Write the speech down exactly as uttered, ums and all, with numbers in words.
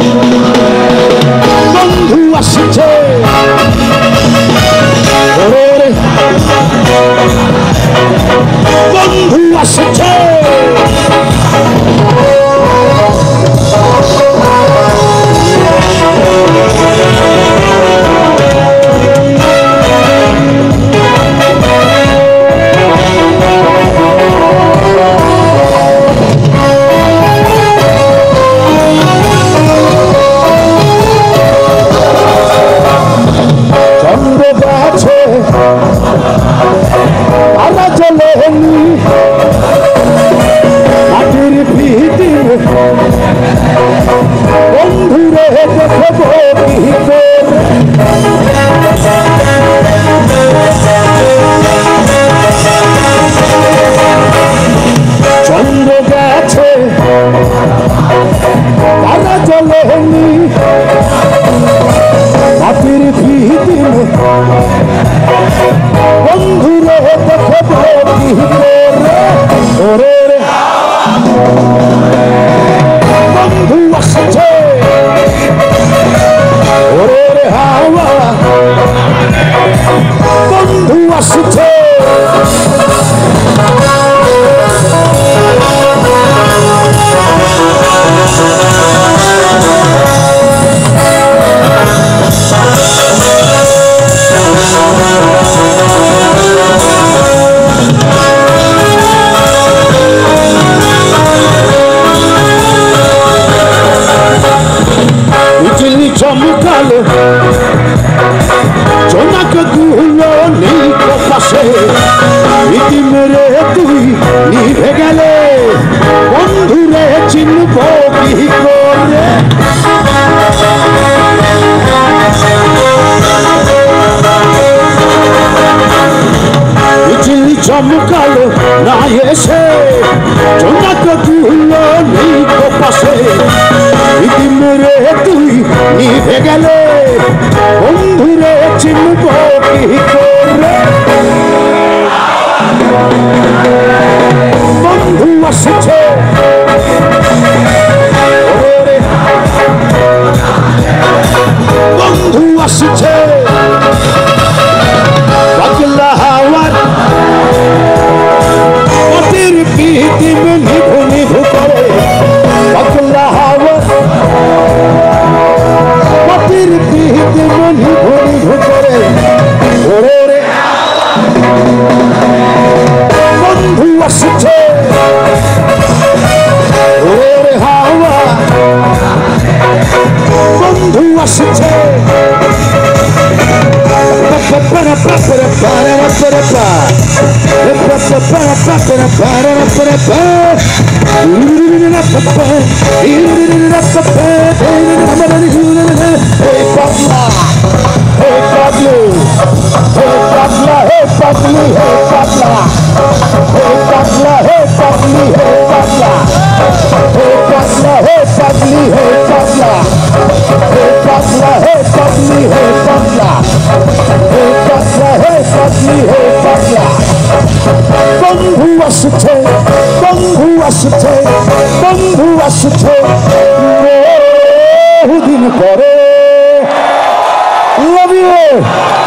বন্ধু আসছে বন্ধু আসছে বন্ধুরে দেখব কি চন্দ্র গেছে তারা চলেনি মাটির ভিতরে বন্ধুরে দেখব কি ওরে বন্ধু আসছে ওরে হাওয়া বন্ধু আসছে চমকালো জোনাক গুলো নেই পাশে ইতি মেরে তুই নিভে গেলে বন্ধুরে চিনব কি করে বিজলি চমকালো না এসে জোনাক গুলো নেই পাশে ইতি মেরে তুই নিভে গেলে বন্ধুরে চিনব কি করে বন্ধু আসছে বন্ধু আসছে পাগলা হাওয়ার মাটির পিদিমে নিভু নিভু করে পাগলা হাওয়ার মাটির পিদিমে নিভু নিভু করে ওরে রে বন্ধু আসছে ওরে রে হাওয়া বন্ধু আসছে para para para para para বন্ধু আসছে বন্ধু আসছে বন্ধু আসছে বহুদিন পরে। Love you.